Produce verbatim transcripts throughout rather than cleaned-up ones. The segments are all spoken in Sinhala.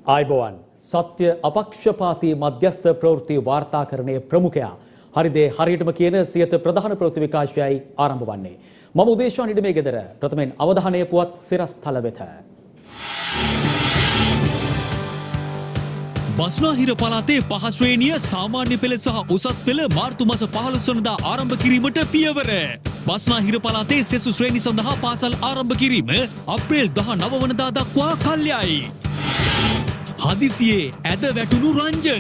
आयबोवन सत्य अपक्षपाती मध्यस्थ प्रवृत्ति वार्ताकरणे प्रमुखया हरिदे हरियटම කියන සියත ප්‍රධාන ප්‍රවෘත්ති විකාශයයි ආරම්භ වන්නේ. මම උදේශාන් ඉඩමේ ගෙදර ප්‍රථමයෙන් අවධානය පුවත් සිරස්තල වෙත. බස්නාහිර පළාතේ පහ ශ්‍රේණිය සාමාන්‍ය පෙළ සහ උසස් පෙළ මාර්තු මාස පහළොස් වනදා ආරම්භ කිරීමට පියවර. බස්නාහිර පළාතේ සෙසු ශ්‍රේණි සඳහා පාසල් ආරම්භ කිරීම අප්‍රේල් දහ නව වනදා දක්වා කල්යයි. හදිසියේ ඇද වැටුණු රංජන්.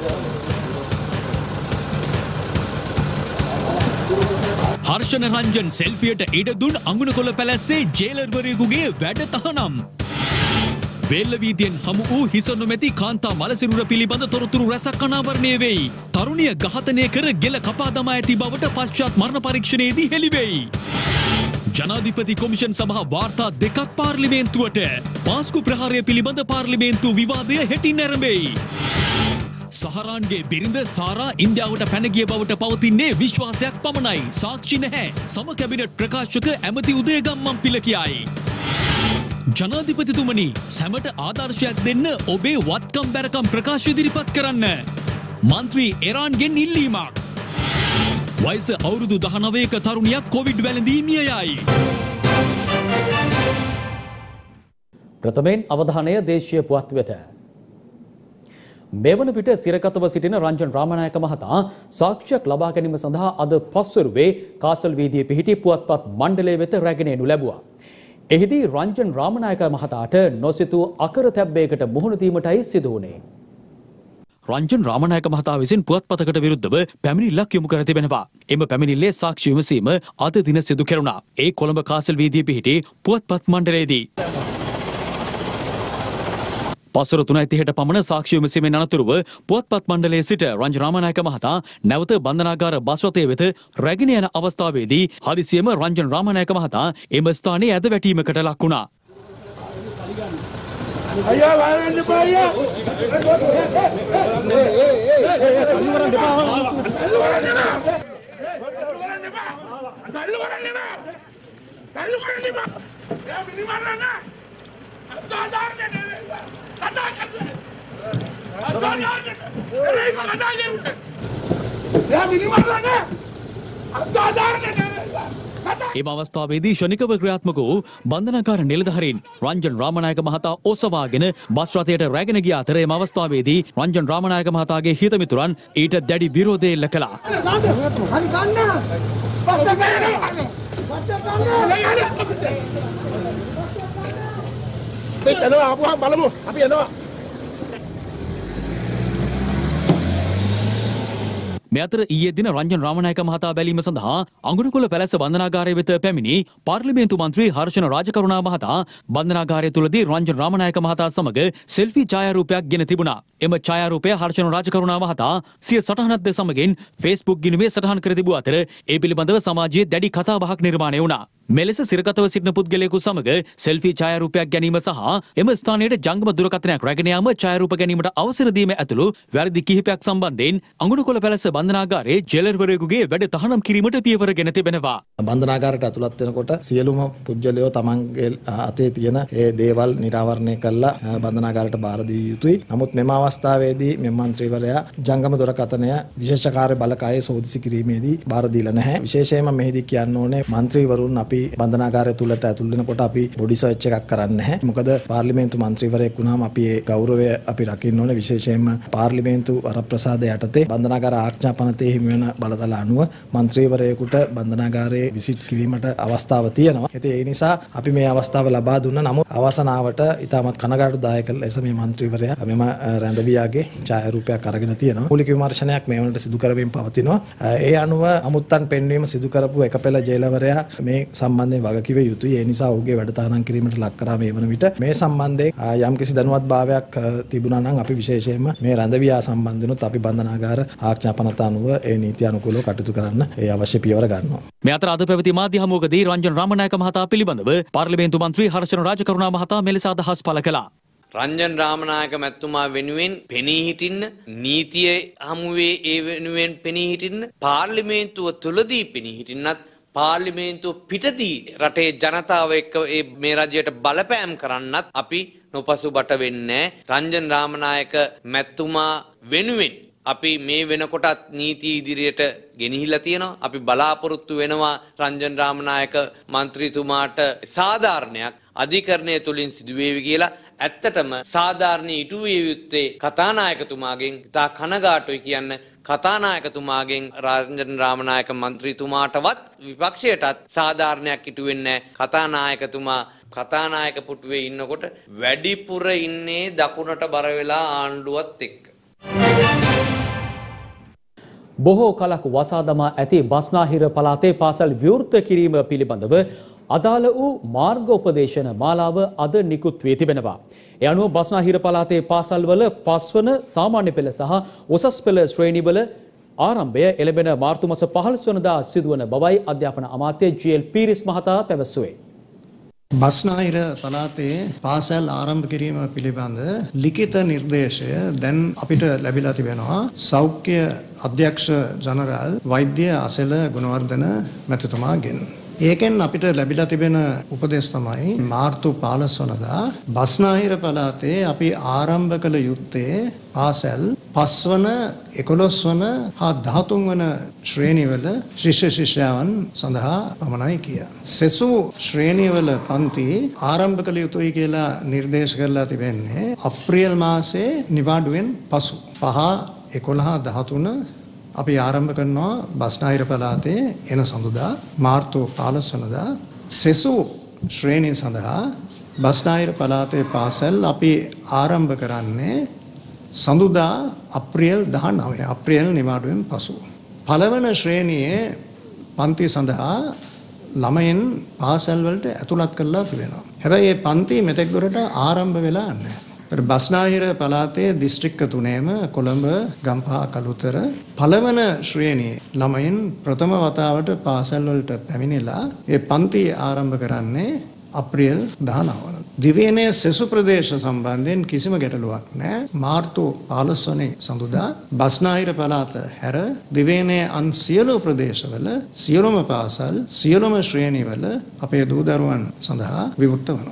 හර්ෂණ රංජන් සෙල්ෆියට ඉඩ දුන් අඟුණකොළ පැලැස්සේ ජේලර්වරයෙකුගේ වැඩ තහනම්. බෙල්ලවීදියෙන් හමු වූ හිස නොමැති කාන්තා මලසිරුර පිළිබඳ තොරතුරු රැසක් අනාවරණය වෙයි. තරුණිය ඝාතනය කර ගෙල කපා දමා ඇති බවට පශ්චාත් මරණ පරීක්ෂණයේදී හෙළිවෙයි. ජනාධිපති කොමිෂන් සභා වාර්තා දෙකක් පාර්ලිමේන්තුවට. පාස්කු ප්‍රහාරය පිළිබඳ පාර්ලිමේන්තු විවාදය හෙටින් ඇරඹෙයි. සහරාන්ගේ බිරිඳ සාරා ඉන්දියාවට පැන ගිය බවට පවතින්නේ විශ්වාසයක් පමණයි. සාක්ෂි නැහැ. සම කැබිනට් ප්‍රකාශක ඇමති උදයගම්මන් පිළ කියයි. ජනාධිපතිතුමනි, සැමට ආදර්ශයක් දෙන්න ඔබේ වත්කම් බැරකම් ප්‍රකාශ ඉදිරිපත් කරන්න. මන්ත්‍රී එරාන්ගෙන් ඉල්ලීමක්. වයස අවුරුදු දහනවයක තරුණියක් කොවිඩ් වැළඳී මිය යයි. ප්‍රථමයෙන් අවධානය දේශීය පුවත් වෙත. මෙවන විට සිරකතව සිටින රංජන් රාමනායක මහතා සාක්ෂියක් ලබා ගැනීම සඳහා අද පස්වරුවේ කාසල් වීදියේ පිහිටි පුවත්පත් මණ්ඩලය වෙත රැගෙන එනු ලැබුවා. එහිදී රංජන් රාමනායක මහතාට නොසිතූ අකරතැබ්බයකට මුහුණ දීමටයි සිදු වුණේ. රංජන් රාමනායක මහතා විසින් පුවත්පතකට විරුද්ධව පැමිණිල්ලක් යොමු කර තිබෙනවා. එම පැමිණිල්ලේ සාක්ෂි විමසීම අද දින සිදු කෙරුණා. ඒ කොළඹ කාසල් වීදියේ පිහිටි පුවත්පත් මණ්ඩලයේදී. පස්වර තුනයි තිහට පමණ සාක්ෂි විමසීමෙන් අනතුරුව පුවත්පත් මණ්ඩලයේ සිට රංජන් රාමනායක මහතා නැවත බන්ධනාගාර බස් රථය වෙත රැගෙන යන අවස්ථාවේදී හදිසියෙම රංජන් රාමනායක මහතා එම ස්ථානයේ ඇද වැටීමකට ලක් වුණා. අයියා වයන් දෙපා අයියා එම අවස්ථාවේදී ශනිකව ක්‍රියාත්මක වූ බන්ධනාගාර නිලධාරීන් රංජන් රාමනායක මහතා ඔසවාගෙන බස් රථයට රැගෙන ගිය අතර එම අවස්ථාවේදී රංජන් රාමනායක මහතාගේ හිතමිතුරන් ඊට දැඩි විරෝධය එල්ල කළා. බලමු අපි යනවා. මේ අතර ඊයේ දින රංජන් රාමනායක මහතා බැලීම සඳහා අඟුණුකොළ පැලැස්ස බන්ධනාගාරය වෙත පැමිණි පාර්ලිමේන්තු මන්ත්‍රී හර්ෂණ රාජකරුණා මහතා බන්ධනාගාරය තුලදී රංජන් රාමනායක මහතා සමග සෙල්ෆි ඡායාරූපයක් ගෙන තිබුණා. එම ඡායාරූපය හර්ෂණ රාජකරුණා මහතා සිය සටහනක් ද සමගින් Facebook ගිණුමේ සටහන් කර තිබූ අතර ඒ පිළිබඳව සමාජයේ දැඩි කතාබහක් නිර්මාණය වුණා. මෙලෙස සිරකතව සිටින පුද්ගලයෙකු සමග සෙල්ෆි ඡායාරූපයක් ගැනීම සහ එම ස්ථානයට ජංගම දුරකථනයක් රැගෙන යාම ඡායාරූප ගැනීමට අවසර දීම ඇතුළු වැරදි කිහිපයක් සම්බන්ධයෙන් අඟුණුකොළ පැලැස්ස බන්ධනාගාරයේ ජේලර්වරයෙකුගේ වැඩ තහනම් කිරීමට පියවරගෙන තිබෙනවා. බන්ධනාගාරයට ඇතුළත් වෙනකොට සියලුම පුද්ගලයෝ තමන්ගේ අතේ තියෙන ඒ දේවල් නිරාවරණය කළා බන්ධනාගාරයට බාර දිය යුතුයි. නමුත් මෙම අවස්ථාවේදී මෙම මන්ත්‍රීවරයා ජංගම දුරකථනය විශේෂ කාර්ය බලකායේ සෝදිසි කිරීමේදී බාර දීලා නැහැ. විශේෂයෙන්ම මෙහිදී කියන්න ඕනේ මන්ත්‍රීවරුන් අපි බන්ධනාගාරය තුලට ඇතුල් වෙනකොට අපි බොඩි සර්ච් එකක් කරන්නේ නැහැ. මොකද පාර්ලිමේන්තු මන්ත්‍රීවරයෙක් වුණාම අපි ඒ ගෞරවය අපි රකින්න ඕනේ. විශේෂයෙන්ම පාර්ලිමේන්තු වරප්‍රසාද යටතේ බන්ධනාගාර ආඥා පනතේ හිමි වෙන බලතල අනුව මන්ත්‍රීවරයෙකුට බන්ධනාගාරයේ විසිට් කිරීමට අවස්ථාව තියෙනවා. ඉතින් ඒ නිසා අපි මේ අවස්ථාව ලබා දුන්නා. නමුත් අවසනාවට ඉතාමත් කනගාටුදායක ලෙස මේ මන්ත්‍රීවරයා මෙම රැඳවියාගේ ඡායාරූපයක් අරගෙන තියෙනවා. මූලික විමර්ශනයක් මේ වනට සිදු කරමින් පවතිනවා. ඒ අනුව අමුත්තන් පෙන්වීම සිදු කරපු එකපෙළ ජේලවරයා මේ සම්බන්ධයෙන් වගකිව යුතුයි. ඒ නිසා ඔහුගේ වැඩ තහනම් කිරීමට ලක් කරා මේ වන විට මේ සම්බන්ධයෙන් යම්කිසි දැනුවත්භාවයක් තිබුණා නම් අපි විශේෂයෙන්ම මේ රැඳවියා සම්බන්ධනොත් අපි බන්ධනාගාර ආඥා පනත අනුව ඒ නීති අනුකූලව කටයුතු කරන්න ඒ අවශ්‍ය පියවර ගන්නවා. මේ අතර අද පැවති මාධ්‍ය හමුවකදී රංජන් රාමනායක මහතා පිළිබඳව පාර්ලිමේන්තු මන්ත්‍රී හර්ෂණ රාජකරුණා මහතා මෙලෙස අදහස් පළ කළා. රංජන් රාමනායක මැතිතුමා වෙනුවෙන් පෙනී හිටින්න, නීතිය හමුවේ ඒ වෙනුවෙන් පෙනී හිටින්න, පාර්ලිමේන්තුව තුලදී පෙනී හිටින්නත් පාර්ලිමේන්තුව පිටදී රටේ ජනතාව එක්ක මේ රජයට බලපෑම් කරන්නත් අපි නොපසුබට වෙන්නේ රංජන් රාමනායක මැතිතුමා වෙනුවෙන් අපි මේ වෙනකොටත් නීති ඉදිරියට ගෙනහිලා තියෙනවා. අපි බලාපොරොත්තු වෙනවා රංජන් රාමනායක മന്ത്രിතුමාට සාධාරණයක් අධිකරණය තුලින් සිදු වේවි කියලා. ඇත්තටම සාධාරණ ඉටු විය යුත්තේ කතානායකතුමාගෙන්. තා කනගාටුයි කියන්න කතානායකතුමාගෙන් රංජන් රාමනායක മന്ത്രിතුමාටවත් විපක්ෂයටත් සාධාරණයක් ඉටු වෙන්නේ නැහැ. කතානායකතුමා කතානායක පුටුවේ ඉන්නකොට වැඩිපුර ඉන්නේ දකුණට බර වෙලා ආණ්ඩුවත් එක්ක. බොහෝ කලක් වසා දමා ඇති බස්නාහිර පළාතේ පාසල් විවෘත කිරීම පිළිබඳව අදාළ වූ මාර්ග උපදේශන මාලාව අද නිකුත් වී තිබෙනවා. ඒ අනුව බස්නාහිර පළාතේ පාසල්වල පස්වන සාමාන්‍ය පෙළ සහ උසස් පෙළ ශ්‍රේණිවල ආරම්භය එළඹෙන මාර්තු මාස පහළොස් වනදා සිදුවන බවයි අධ්‍යාපන අමාත්‍ය ජී.එල්. පීරිස් මහතා පැවසුවේ. බස්නාහිර පළාතේ පාසල් ආරම්භ කිරීම පිළිබඳ ලිඛිත නිර්දේශය දැන් අපිට ලැබිලා තිබෙනවා සෞඛ්‍ය අධ්‍යක්ෂ ජනරාල් වෛද්‍ය අසල ගුණවර්ධන මැතිතුමාගෙන්. ඒකෙන් අපිට ලැබිලා තිබෙන උපදෙස් තමයි මාර්තු පහළොස් වනදා බස්නාහිර පළාතේ අපි ආරම්භ කළ යුත්තේ පාසල් පස්වන එකොළොස් වන හා දහතුන් වන ශ්‍රේණිවල ශිෂ්‍ය ශිෂ්‍යාවන් සඳහා පමණයි කිය. සෙසු ශ්‍රේණිවල පන්ති ආරම්භ කළ යුතුයි කියලා නිර්දේශ කරලා තිබෙන්නේ අප්‍රේල් මාසයේ නිවාඩුවෙන් පසු. පහ එකොළහ දහතුන අපි ආරම්භ කරනවා බස්නාහිර පළාතේ එන සඳුදා මාර්තු පහළොස් වනදා සෙසු ශ්‍රේණිය සඳහා බස්නාහිර පළාතේ පාසල් අපි ආරම්භ කරන්නේ සඳුදා අප්‍රේල් දහනවය අප්‍රේල් නිවාඩුවෙන් පසු. පළවන ශ්‍රේණියේ පන්ති සඳහා ළමයින් පාසල් වලට ඇතුළත් කරලා තිබෙනවා. හැබැයි මේ පන්ති මෙතෙක් දුරට ආරම්භ වෙලා නැහැ. බස්නාහිර පළාතේ දිස්ත්‍රික්ක තුනේම කොළඹ ගම්පහ කළුතර පළවන ශ්‍රේණියේ ළමයින් ප්‍රථම වතාවට පාසල් වලට පැමිණිලා ඒ පන්ති ආරම්භ කරන්නේ අප්‍රේල් දහනවය. දිවයිනේ සෙසු ප්‍රදේශ සම්බන්ධයෙන් කිසිම ගැටලුවක් නැහැ. මාර්තු පහළොස් වන සඳුදා බස්නාහිර පළාත හැර දිවයිනේ අන් සියලු ප්‍රදේශවල සියලුම පාසල් සියලුම ශ්‍රේණිවල අපේ දූ දරුවන් සඳහා විවෘත වෙනවා.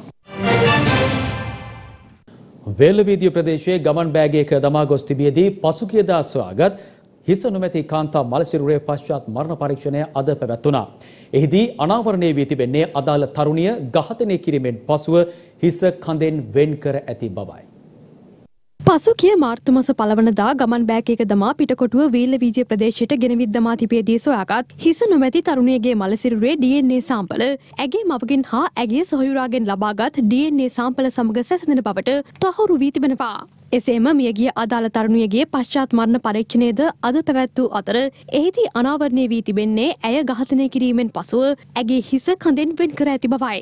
වේල්ලවීදිය ප්‍රදේශයේ ගමන් බෑගයක දමා ගොස් තිබියදී පසුගියදා සොයාගත් හිස නොමැති කාන්තා මලසිරුරේ පශ්චාත් මරණ පරීක්ෂණය අද පැවැත්වුණා. එහිදී අනාවරණය වී තිබෙන්නේ අදාළ තරුණිය ඝාතනය කිරීමෙන් පසුව හිස කඳෙන් වෙන් කර ඇති බවයි. පසුගිය මාර්තු මාස පළවනදා ගමන් බෑගයක දමා පිටකොටුව වේල්ලවීදිය ප්‍රදේශයට ගෙනවිත් දමා තිබියදී සොයාගත් හිස නොමැති තරුණියගේ මලසිරුරේ ඩී එන් ඒ සාම්පල ඇගේ මවගෙන් හා ඇගේ සොහොයුරාගෙන් ලබාගත් ඩී එන් ඒ සාම්පල සමග සැසඳෙන බවට තහවුරු වී තිබෙනවා. එසේම මියගිය අදාළ තරුණියගේ පශ්චාත් මරණ පරීක්ෂණයද අද පැවැත් වූ අතර එහිදී අනාවරණය වී තිබෙන්නේ ඇය ඝාතනය කිරීමෙන් පසුව ඇගේ හිස කඳෙන් වෙන් කර ඇති බවයි.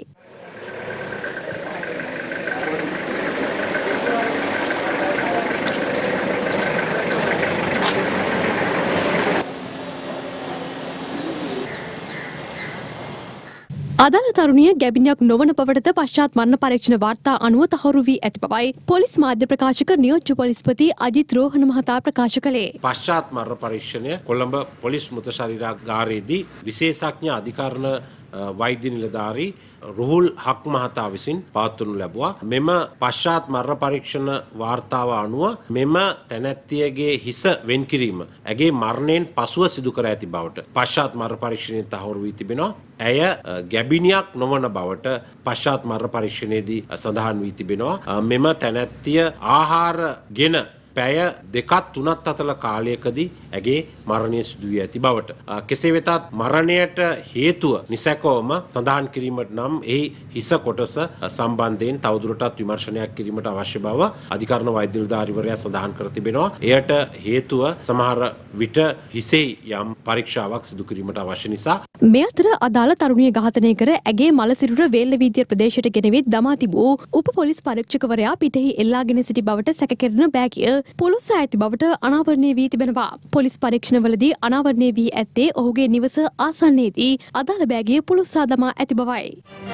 අදාළ තරුණිය ගැබිනියක් නොවන බවටද පශ්චාත් මරණ පරීක්ෂණ වාර්තා අනුව තහවුරු වී ඇති බවයි පොලිස් මාධ්‍ය ප්‍රකාශක නියෝජ්‍ය පොලිස්පති අජිත් රෝහණ මහතා ප්‍රකාශ කළේ. පශ්චාත් මරණ පරීක්ෂණය කොළඹ පොලිස් මෘත ශරීරාගාරයේදී විශේෂඥ අධිකරණ වෛද්‍ය නිලධාරී රුහුල් හක් මහතා විසින් පවත්වනු ලැබුවා. මෙම පශ්චාත් මරණ පරීක්ෂණ වාර්තාව අනුව මෙම තැනැත්තියගේ හිස වෙන් කිරීම ඇගේ මරණයෙන් පසුව සිදු කර ඇති බවට පශ්චාත් මරණ පරීක්ෂණයෙන් තහවුරු වී තිබෙනවා. ඇය ගැබිනියක් නොවන බවට පශ්චාත් මරණ පරීක්ෂණයේදී සඳහන් වී තිබෙනවා. මෙම තැනැත්තිය ආහාරගෙන පැය දෙකක් තුනක් අතර කාලයකදී ඇගේ මරණය සිදු වී ඇති බවට. කෙසේ වෙතත් මරණයට හේතුව නිසැකවම සඳහන් කිරීමට නම් එහි හිස කොටස සම්බන්ධයෙන් තවදුරටත් විමර්ශනයක් කිරීමට අවශ්‍ය බව අධිකරණ වෛද්‍ය නිලධාරීවරයා සඳහන් කර තිබෙනවා. එයට හේතුව සමහර විට හිසේ යම් පරීක්ෂාවක් සිදු කිරීමට අවශ්‍ය නිසා. මේ අතර අදාළ තරුණිය ඝාතනය කර ඇගේ මලසිරුර වේල්ලවීදිය ප්‍රදේශයට ගෙනවිත් දමා තිබූ උප පොලිස් පරීක්ෂකවරයා පිටෙහි එල්ලාගෙන සිටි බවට සැකකෙරෙන බෑගිය පොලිස් ඇති බවට අනාවරණය වී තිබෙනවා. පොලිස් පරීක්ෂණවලදී අනාවරණය වී ඇත්තේ ඔහුගේ නිවස ආසන්නයේදී අදාළ බෑගිය පොලිස්සා දමා ඇති බවයි.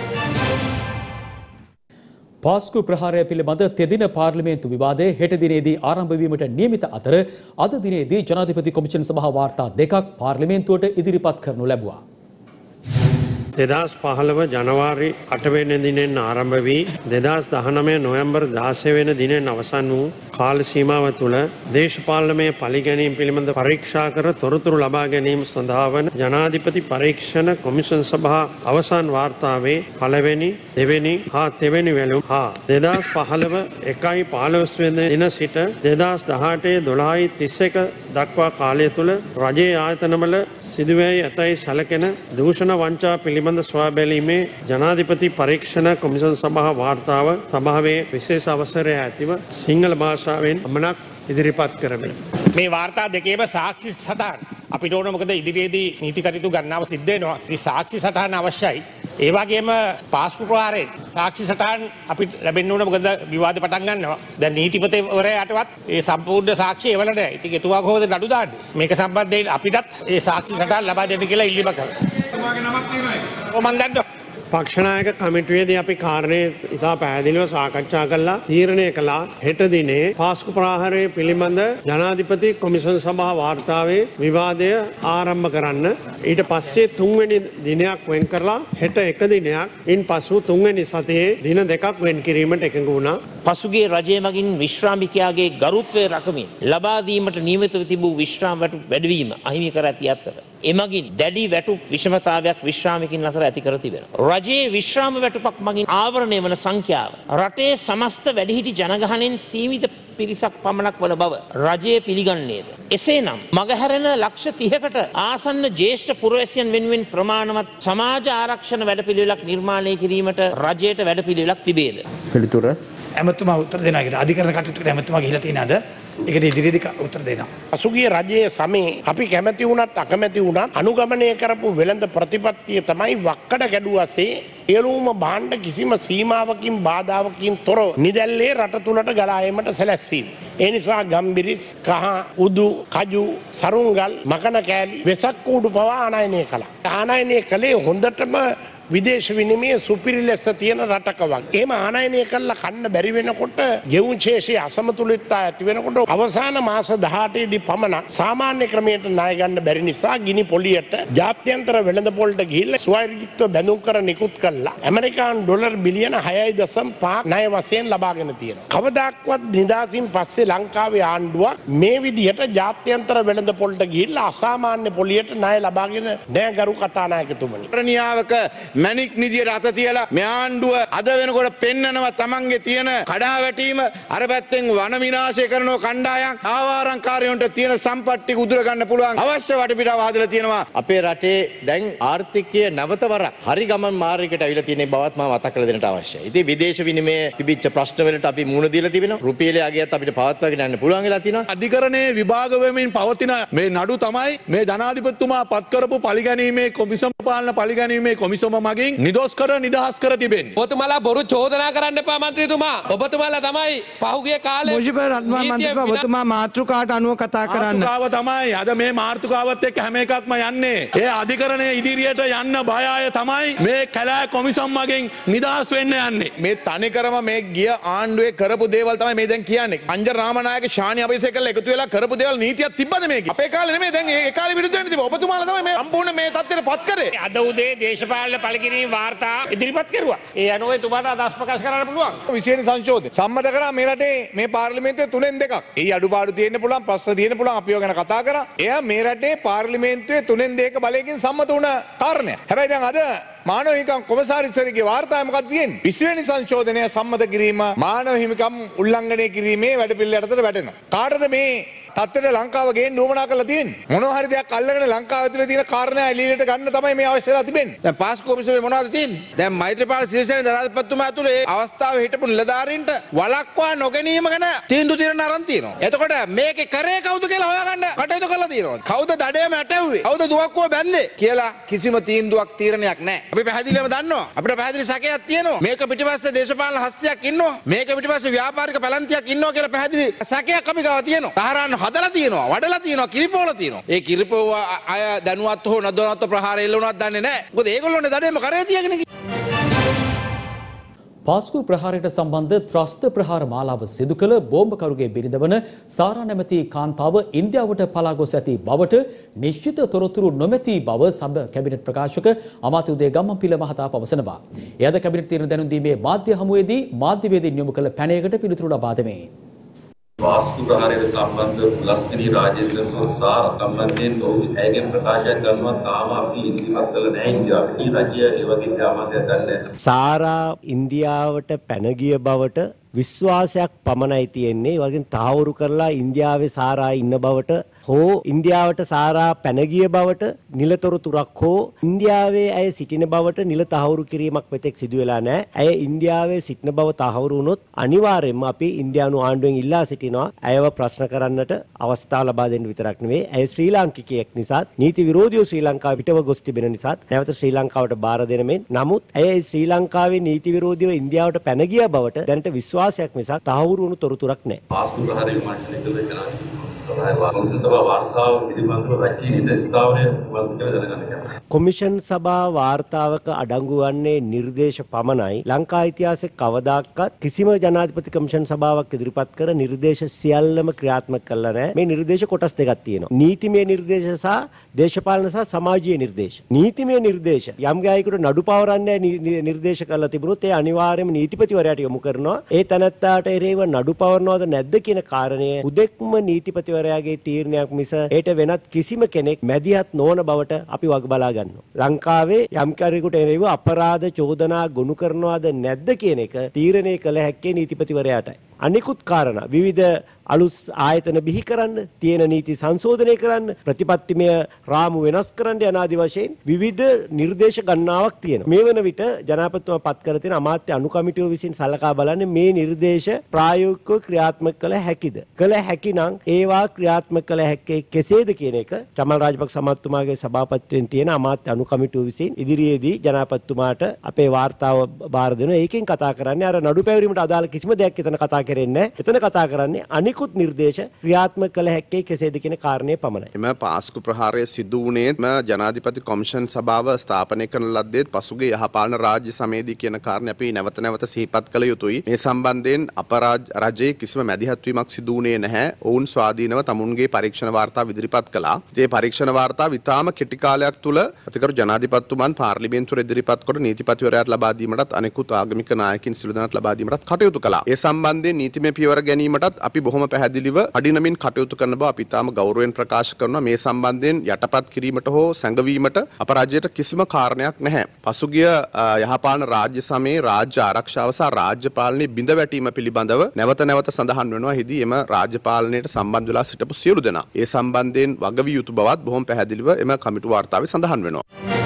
පාස්කු ප්‍රහාරය පිළිබඳ තෙදින පාර්ලිමේන්තු විවාදය හෙට දිනේදී ආරම්භ වීමට නියමිත අතර අද දිනේදී ජනාධිපති කොමිෂන් සභා වාර්තා දෙකක් පාර්ලිමේන්තුවට ඉදිරිපත් කරනු ලැබුවා. දෙදහස් පහළව ජනවාරි අට වෙනි දිනෙන් ආරම්භ වී දෙදහස් දහනවය නොවැම්බර් දාසය වෙනි දිනෙන් අවසන් වූ කාල සීමාව තුළ දේශපාලනමය පරිගැනීම් පිළිබඳ පරීක්ෂා කර තොරතුරු ලබා ගැනීම සඳහා වන ජනාධිපති පරීක්ෂණ කොමිෂන් සභා අවසන් වාර්තාවේ පළවෙනි දෙවෙනි හා තෙවැනි වැලුම් හා දෙදහස් පහළව එකයි පහළොස් වෙනි දින සිට දෙදහස් දහඅටේ දොළහයි තිස් එක දක්වා කාලය තුළ රජයේ ආයතනවල සිදුවී ඇතැයි සැලකෙන දූෂණ වංචා පිළිබඳ සොයා බැලීමේ ජනාධිපති පරීක්ෂණ කොමිෂන් සභා වාර්තාව සභාවේ විශේෂ අවසරය ඇතිව සිංහල භාෂාවෙන් අමනක් ඉදිරිපත් කරමින් මේ වාර්තා දෙකේම සාක්ෂි සටහන් අපිට ඕන මොකද ඉදිරියේදී නීති කටයුතු ගන්නව සිද්ධ වෙනවා. මේ සාක්ෂි සටහන් අවශ්‍යයි. ඒ වගේම පාස්කු ප්‍රහාරයෙන් සාක්ෂි සටහන් අපිට ලැබෙන්න ඕන මොකද විවාද පටන් ගන්නවා. දැන් නීතිපතිවරයාටවත් ඒ සම්පූර්ණ සාක්ෂි එවල නැහැ. ඉතින් එතුමා කොහොමද නඩු දාන්නේ? මේක සම්බන්ධයෙන් අපිටත් ඒ සාක්ෂි සටහන් ලබා දෙන්න කියලා ඉල්ලීම කරනවා. එතුමාගේ නමක් තියෙනවද? ඔව් මන් දන්නවා. පක්ෂනායක කමිටුවේදී අපි කාරණේ ඉතා පැහැදිලිව සාකච්ඡා කළා තීරණය කළා හෙට දිනේ පාස්කු ප්‍රහාරය පිළිබඳ ජනාධිපති කොමිෂන් සභා වාර්තාවේ විවාදය ආරම්භ කරන්න ඊට පස්සේ තුන්වෙනි දිනයක් වෙන් කරලා හෙට එක දිනයක් ඉන් පසු තුන්වෙනි සතියේ දින දෙකක් වෙන් කිරීමට එකඟ වුණා. පසුගිය රජය මගින් විශ්‍රාමිකයාගේ ගරුත්වය රකමින් ලබා දීමට නියමිතව තිබූ විශ්‍රාම වැටුප් වැඩිවීම අහිමි කර ඇති අතර එමගින් දැඩි වැටුප් විෂමතාවයක් විශ්‍රාමිකින් අතර ඇති කර තිබෙනවා. රජයේ විශ්‍රාම වැටුපක් මගින් ආවරණය වන සංඛ්‍යාව රටේ සමස්ත වැඩිහිටි ජනගහනයෙන් සීමිත පිරිසක් පමණක් වන බව රජය පිළිගන්නේද? එසේනම් මගහැරෙන ලක්ෂ තිහකට ආසන්න ජ්‍යෙෂ්ඨ පුරවැසියන් වෙනුවෙන් ප්‍රමාණවත් සමාජ ආරක්ෂණ වැඩපිළිවෙලක් නිර්මාණය කිරීමට රජයට වැඩපිළිවෙලක් තිබේද? පිළිතුර ඇමතුමා උත්තර දෙනවා. ඒකට අධිකරණ කටයුතුකට ඇමතුමා ගිහිලා තියෙනවද? ඒකට ඉදිරියේදී උත්තර දෙනවා. පසුගිය රජයේ සමේ අපි කැමැති වුණත් අකමැති වුණත් අනුගමනය කරපු වෙළඳ ප්‍රතිපත්තිය තමයි වක්කඩ ගැඩුවසේ සියලුම භාණ්ඩ කිසිම සීමාවකින් බාධාවකින් තොරව නිදැල්ලේ රට තුලට ගලා ඒමට සැලැස්වීම. ඒ නිසා ගම්බිරිස්, කහ, උදු, කජු, සරුංගල්, මකන කෑලි, වෙසක් කූඩු පවා ආනයනය කළා. ආනයනය කළේ හොඳටම විදේශ විනිමය සුපිරි ලෙස තියෙන රටක වගේ. එහෙම ආනයනය කළා කන්න බැරි වෙනකොට ගෙවුම් ශේෂයේ අසමතුලිතතාවය ඇති වෙනකොට අවසාන මාස දහඅටේ දී පමණ සාමාන්‍ය ක්‍රමයට ණය ගන්න බැරි නිසා ගිනි පොලියට ජාත්‍යන්තර වෙළඳපොළට ගිහිල්ලා ස්වෛරීත්ව බැඳුම් කර නිකුත් කළා. ඇමරිකානු ඩොලර් බිලියන හයයි දශම පහක් ණය වශයෙන් ලබාගෙන තියෙනවා. කවදාක්වත් නිදාසින් පස්සේ ලංකාවේ ආණ්ඩුව මේ විදිහට ජාත්‍යන්තර වෙළඳපොළට ගිහිල්ලා අසාමාන්‍ය පොලියට ණය ලබාගෙන නෑ ගරු කතානායකතුමනි. ප්‍රණියාවක මැණික් නිදියට අත තියලා මේ ආණ්ඩුව අද වෙනකොට පෙන්නනවා තමන්ගේ තියෙන කඩාවැටීම අර පැත්තෙන් වන විනාශය කරන කණ්ඩායම් ආවාරංකාරයන්ට තියෙන සම්පත්‍ති උදුර ගන්න පුළුවන් අවශ්‍ය වටපිටාව හදලා තියෙනවා. අපේ රටේ දැන් ආර්ථිකය නැවත වරක් හරි ගමන් මාර්ගයකට අවිලා තියෙන බවත් මම මතක් කරලා දෙන්නට අවශ්‍යයි. ඉතින් විදේශ විනිමය තිබිච්ච ප්‍රශ්න වලට අපි මුහුණ දීලා තිබෙනවා. රුපියලේ අගයත් අපිට පවත්වාගෙන යන්න පුළුවන් වෙලා තියෙනවා. අධිකරණයේ විභාග වෙමින් පවතින මේ නඩු තමයි මේ ජනාධිපතිතුමා පත් කරපු පරිගැනීමේ කොමිසම පාලන පරිගැනීමේ කොමිසම මගින් නිදොස් කර නිදහස් කර තිබෙන්නේ. ඔබතුමාලා බොරු චෝදනා කරන්න එපා මන්ත්‍රීතුමා. ඔබතුමාලා තමයි පහුගිය කාලේ මුජිබ රත්නා මන්ත්‍රීතුමා ඔබතුමා මාතෘකාවට අනුව කතා කරන්න. මාතෘකාව තමයි අද මේ මාතෘකාවත් එක්ක හැම එකක්ම යන්නේ. ඒ අධිකරණයේ ඉදිරියට යන්න බය අය තමයි මේ කැලෑ කොමිසම් මගින් නිදහස් වෙන්න යන්නේ. මේ තනිකරම මේ ගිය ආණ්ඩුවේ කරපු දේවල් තමයි මේ දැන් කියන්නේ. අංජර් රාමනායක ශානි අබේසේකර්ලා එකතු වෙලා කරපු දේවල් නීතියක් තිබ්බද මේකේ? අපේ කාලේ නෙමෙයි දැන් ඒ කාලේ විරුද්ධ වෙන්න තිබ්බ. ඔබතුමාලා තමයි මේ සම්පූර්ණ මේ තත්ත්වෙට පත් කරේ. අද උදේ දේශපාලන පරිගැනීම් වාර්තා ඉදිරිපත් කරුවා. ඒ අනුව එතුමාට අදහස් ප්‍රකාශ කරන්න පුළුවන්. විශේෂ සංශෝධන සම්මත කරා මේ රටේ මේ පාර්ලිමේන්තුවේ තුනෙන් දෙකක්. ඒ අඩුපාඩු තියෙන්න පුළුවන් ප්‍රශ්න තියෙන්න පුළුවන් අපිව ගැන කතා කරා. එයා මේ රටේ පාර්ලිමේන්තුවේ තුනෙන් දෙක බලයකින් සම්මත වුණ කාරණයක්. හැබැයි දැන් අද මානව හිමිකම් කොමසාරිස්වරගේ වාර්තාවේ මොකක්ද තියෙන්නේ? විශ් වෙනි සංශෝධනය සම්මත කිරීම මානව හිමිකම් උල්ලංඝනය කිරීමේ වැඩපිළිවෙල යටතට වැටෙනවා. කාටද මේ තත්ත්වයට ලංකාව ගේන්න උවමනා කරලා තියෙන්නේ? මොනවා හරි දෙයක් අල්ලගෙන ලංකාව ඇතුලේ තියෙන කාරණා එළියට ගන්න තමයි මේ අවශ්‍යලා තිබෙන්නේ. දැන් පාස්කු කොමිසමේ මොනවද තියෙන්නේ? දැන් මෛත්‍රීපාල සිරිසේන ජනාධිපතිතුමා ඇතුලේ ඒ අවස්ථාවේ හිටපු නිලධාරීන්ට වළක්වා නොගැනීම ගැන තීන්දුව తీරන අරන් තියෙනවා. එතකොට මේකේ කරේ කවුද කියලා හොයාගන්න කටයුතු කරලා තියෙනවා. කවුද දඩේම ඇටවුවේ? කවුද දුවක්කුව බැන්නේ කියලා කිසිම තීන්දුවක් තීරණයක් නැහැ. අපි පැහැදිලිවම දන්නවා. අපිට පැහැදිලි සැකයක් තියෙනවා. මේක පිටිපස්සේ දේශපාලන හස්තියක් ඉන්නවා. මේක පිටිපස්සේ ව්‍යාපාරික පැලැන්තියක් ඉන්නවා කියලා පැහැදිලි සැකයක් අපි ගාව තියෙනවා. තහරාන්න හදලා තියෙනවා, වඩලා තියෙනවා, කිරිපෝල තියෙනවා. ඒ කිරිපෝව අය දැනුවත් හෝ නොදැනුවත් ප්‍රහාර එල්ල වුණාත් දන්නේ නැහැ. මොකද ඒගොල්ලෝනේ දඩේම කරේ තියගෙන. පාස්කු ප්‍රහාරයට සම්බන්ධ ත්‍රස්ත ප්‍රහාර මාලාව සිදු කළ බෝම්බකරුගේ බිරිඳ වන සාරා නැමැති කාන්තාව ඉන්දියාවට පලා ගොස් ඇති බවට නිශ්චිත තොරතුරු නොමැති බව සබ කැබිනට් ප්‍රකාශක අමාත්‍ය උදේ ගම්මන්පිල මහතා පවසනවා. එයද කැබිනට් තීරණ දැනුම් දීමේ මාධ්‍ය හමුවේදී මාධ්‍යවේදීන් යොමු කළ පැනයකට පිළිතුරු ලබා දෙමින් වාස්තු ප්‍රහාරයට සම්බන්ධ ලස්කරී රාජේන්ද්‍ර සහ සම්බන්ධයෙන් ඔහු ඇයගෙන් ප්‍රකාශයක් කරනවා තාම අපි ඉදිරිපත් කළ නැහැ ඉන්දියාවට. මේ රජය ඒ වගේ ක්‍රමයක් ගන්න. සාරා ඉන්දියාවට පැන ගිය බවට විශ්වාසයක් පමණයි තියෙන්නේ. ඒ වගේම තහවුරු කරලා ඉන්දියාවේ සාරා ඉන්න බවට හෝ ඉන්දියාවට සාරා පැන ගිය බවට නිලතොරතුරක් හෝ ඉන්දියාවේ ඇය සිටින බවට නිල තහවුරු කිරීමක් මෙතෙක් සිදු වෙලා නැහැ. ඇය ඉන්දියාවේ සිටින බව තහවුරු වුණොත් අනිවාර්යයෙන්ම අපි ඉන්දියානු ආණ්ඩුවෙන් ඉල්ලා සිටිනවා ඇයව ප්‍රශ්න කරන්නට අවස්ථාව ලබා දෙන්න විතරක් නෙවෙයි ඇය ශ්‍රී ලාංකිකයෙක් නිසා නීති විරෝධීව ශ්‍රී ලංකාව පිටව ගොස් තිබෙන නිසා නැවත ශ්‍රී ලංකාවට බාර දෙන මෙන් නමුත් ඇය ශ්‍රී ලංකාවේ නීති විරෝධීව ඉන්දියාවට පැන ගිය බවට දැනට විශ්වාසයක් මිසක් තහවුරු වුණු තොරතුරක් නැහැ. පාස්කු ප්‍රහාරය විමර්ශනය කළ ජනාධිපති සභාව වාර්තාව පිළිබඳව රජයේ ස්ථාවරය වන්ද කියලා දැනගන්න කැමතියි. කොමිෂන් සභා වාර්තාවක අඩංගු වන්නේ නිර්දේශ පමණයි. ලංකා ඉතිහාසයේ කවදාකවත් කිසිම ජනාධිපති කොමිෂන් සභාවක් ඉදිරිපත් කර නිර්දේශ සියල්ලම ක්‍රියාත්මක කළා නැහැ. මේ නිර්දේශ කොටස් දෙකක් තියෙනවා. නීතිමය නිර්දේශ සහ දේශපාලන සහ සමාජීය නිර්දේශ. නීතිමය නිර්දේශ යම් ගායකට නඩු පවරන්නේ නිර්දේශ කරලා තිබුණොත් ඒ අනිවාර්යයෙන්ම නීතිපතිවරයාට යොමු කරනවා. ඒ තනත්තාට එරෙහිව නඩු පවරනවද නැද්ද කියන කාරණය උදෙක්ම නීතිපතිවරයාගේ තීරණයක් මිස ඒට වෙනත් කිසිම කෙනෙක් මැදිහත් නොවන බවට අපි වග බලා ගන්නවා. ලංකාවේ යම් කෙනෙකුට එරෙහිව අපරාධ චෝදනා ගොනු කරනවද නැද්ද කියන එක තීරණය කළ හැක්කේ නීතිපතිවරයාටයි. අනිකුත් කාරණා විවිධ අලුත් ආයතන බිහි කරන්න, තියෙන නීති සංශෝධනය කරන්න, ප්‍රතිපත්තිමය රාමු වෙනස් කරන්න යන ආදි වශයෙන් විවිධ නිර්දේශ ගණනාවක් තියෙනවා. මේ වන විට ජනාධිපතිතුමා පත් කර තියෙන අමාත්‍ය අනු කමිටුව විසින් සලකා බලන්නේ මේ නිර්දේශ ප්‍රායෝගිකව ක්‍රියාත්මක කළ හැකිද? කළ හැකි නම් ඒවා ක්‍රියාත්මක කළ හැක්කේ කෙසේද කියන එක චමල් රාජපක්ෂ අමාත්‍යතුමාගේ සභාපතිත්වයෙන් තියෙන අමාත්‍ය අනු කමිටුව විසින් ඉදිරියේදී ජනාධිපතිතුමාට අපේ වාර්තාව බාර දෙනවා. ඒකෙන් කතා කරන්නේ අර නඩු පැවරීමට අදාළ කිසිම දෙයක් එතන කතා කරන්නේ නැහැ. එතන කතා කරන්නේ අනිකුත් නිර්දේශ ක්‍රියාත්මක කළ හැක්කේ කෙසේද කියන කාරණේ පමණයි. එම පාස්කු ප්‍රහාරය සිදු වුණේ ජනාධිපති කොමිෂන් සභාව ස්ථාපනය කරන ලද්දේ පසුගිය යහපාලන රාජ්‍ය සමයේදී කියන කාරණේ අපි නැවත නැවත සිහිපත් කළ යුතුයි. මේ සම්බන්ධයෙන් අපරාජ රජයේ කිසිම මැදිහත් වීමක් සිදු වුණේ නැහැ. ඔවුන් ස්වාධීනව තමුන්ගේ පරීක්ෂණ වාර්තා ඉදිරිපත් කළා. මේ පරීක්ෂණ වාර්තා විතාම කෙටි කාලයක් තුල අතිකරු ජනාධිපතිතුමන් පාර්ලිමේන්තුවේ ඉදිරිපත් කොට නීතිපතිවරයාට ලබා දීමටත් අනෙකුත් ආගමික නායකින් සිළු දෙනාට ලබා දීමටත් කටයුතු කළා. ඒ සම්බන්ධයෙන් නීතිමය පියවර ගැනීමටත් අපි බොහොම පැහැදිලිව අඩිනමින් කටයුතු කරන බව අපි තාම ගෞරවයෙන් ප්‍රකාශ කරනවා. මේ සම්බන්ධයෙන් යටපත් කිරීමට හෝ සැඟවීමට අප රජයට කිසිම කාරණයක් නැහැ. පසුගිය යහපාලන රාජ්‍ය සමයේ රාජ්‍ය ආරක්ෂාව සහ රාජ්‍ය පාලනයේ බිඳ වැටීම පිළිබඳව නැවත නැවත සඳහන් වෙනවා. හිදී එම රාජ්‍ය පාලනයට සම්බන්ධ වෙලා සිටපු සියලු දෙනා ඒ සම්බන්ධයෙන් වගවිය යුතු බවත් බොහොම පැහැදිලිව එම කමිටු වාර්තාවේ සඳහන් වෙනවා.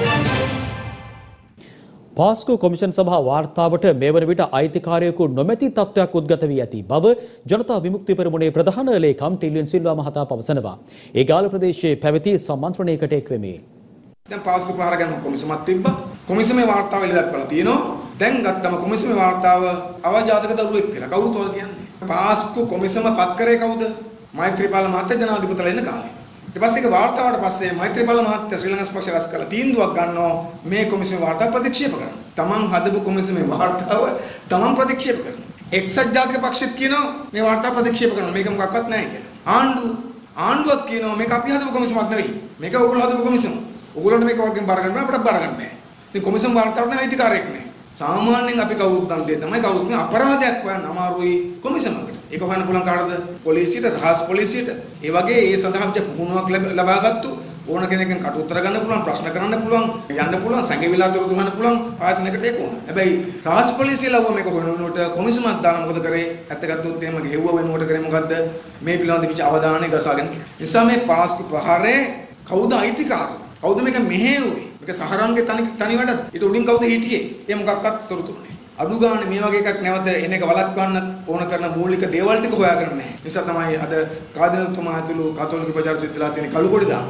පාස්කු කොමිෂන් සභා වාර්තාවට මේ වන විට අයිතිකාරයෙකු නොමැති තත්ත්වයක් උද්ගත වී ඇති බව ජනතා විමුක්ති පෙරමුණේ ප්‍රධාන ලේකම් ටිලියන් සිල්වා මහතා පවසනවා. ඒ ගාල්ල ප්‍රදේශයේ පැවති සම්මන්ත්‍රණයකට එක් වෙමි. දැන් පාස්කු ප්‍රහාර ගැන කොමිසමක් තිබ්බා. කොමිසමේ වාර්තාව එළි දක්වලා තියෙනවා. දැන් ගත්තම කොමිසමේ වාර්තාව අවජාතක දරුවෙක් කියලා කවුරුත් ඔය කියන්නේ. පාස්කු කොමිසම පත් කරේ කවුද? මෛත්‍රීපාල මහත්තයා ජනාධිපතිලා ඉන්න කාලේ. ඊට පස්සේ ඒක වාර්තාවට පස්සේ මෛත්‍රීපාල මහත්තයා ශ්‍රී ලංකා පක්ෂය රැස් කළා තීන්දුවක් ගන්නවා මේ කොමිසමේ වාර්තාව ප්‍රතික්ෂේප කරන්න. තමන් හදපු කොමිසමේ වාර්තාව තමන් ප්‍රතික්ෂේප කරනවා. එක්සත් ජාතික පක්ෂෙත් කියනවා මේ වාර්තාව ප්‍රතික්ෂේප කරනවා. මේක මොකක්වත් නැහැ කියලා. ආණ්ඩුව ආණ්ඩුවක් කියනවා මේක අපි හදපු කොමිසමක් නෙවෙයි. මේක ඕගොල්ලෝ හදපු කොමිසම. ඕගොල්ලන්ට මේක වගේ බාර ගන්න බෑ අපිට බාර ගන්න බෑ. ඉතින් කොමිසම වාර්තාවට නම් අයිතිකාරයෙක් නැහැ. සාමාන්‍යයෙන් අපි කවුරුත් දන් දෙය තමයි කවුරුත් නේ අපරාධයක් හොයන්න අමාරුයි කොමිසමකට. ඒක හොයන්න පුළුවන් කාටද? පොලිසියට, රහස් පොලිසියට. ඒ වගේ ඒ සඳහා පුහුණුවක් ලබාගත්තු ඕන කෙනෙක්ගෙන් කට උත්තර ගන්න පුළුවන්, ප්‍රශ්න කරන්න පුළුවන්, යන්න පුළුවන්, සංගවිලා තොරතුරු ගන්න පුළුවන් ආයතනයකට ඒක ඕන. හැබැයි රහස් පොලිසිය ලව්ව මේක හොයන වෙනකොට කොමිසමක් දාලා මොකද කරේ? ඇත්ත ගත්තොත් එහෙම ගෙව්ව වෙනකොට කරේ මොකද්ද? මේ පිළිබඳ විච අවධානය ගසාගෙන. නිසා මේ පාස්කු ප්‍රහාරේ කවුද අයිතිකාරය? කවුද මේක මෙහෙයුවේ? මේක සහරන්ගේ තනි තනි වැඩ. ඊට උඩින් කවුද හිටියේ? ඒ මොකක්වත් තොරතුරු නැහැ. අඩු ගානේ මේ වගේ එකක් නැවත එන එක වළක්වන්න ඕන කරන මූලික දේවල් ටික හොයාගන්න නැහැ. නිසා තමයි අද කාදිනතුමා ඇතුළු කතෝලික ප්‍රචාර සිද්ධලා තියෙන කළුකොඩි දාන.